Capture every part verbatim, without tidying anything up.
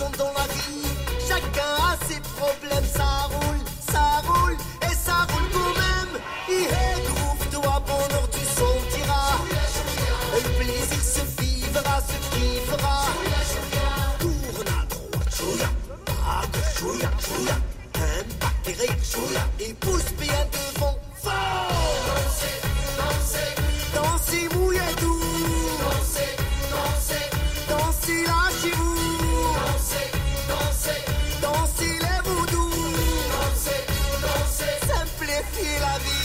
compte dans la vie. Chacun a ses problèmes, ça roule, ça roule, et ça roule quand même. Yeah, trouve-toi bonheur, tu sentiras. Le plaisir se vivra, se kiffera. Tourne à droite, chouya, à gauche, chouya, chouya. Impact et rire, chouya, et pousse bien devant. Fort! Dansez, dansez, dansez, mouillez tout. Dansez, dansez, dansez, lâchez-vous. Dansez, dansez, dansez les voodoo. Dansez, dansez, simplifiez la vie.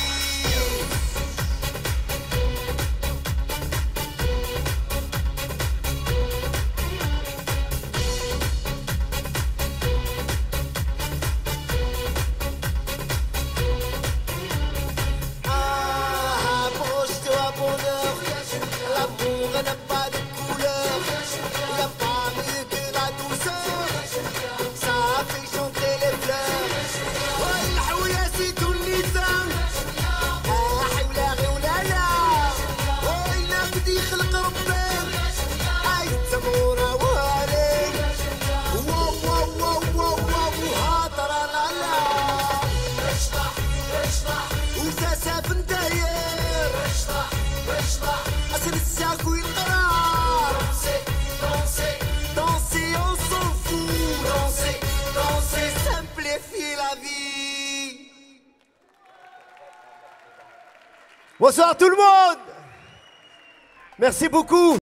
N'a pas de couleur, y a pas mieux que la douceur, ça fait chanter les fleurs. والحوية سيد النساء حولها غير لا وينا بدي يخلق ربي اي تمورة وهالي واو واو واو واو واو هاطرة لا لا اشطح اشطح وساسا بنداير اشطح اشطح أسر الساق والقرار. Danser, danser, danser, on s'en fout. Danser, danser, simplifier la vie. Bonsoir tout le monde. Merci beaucoup.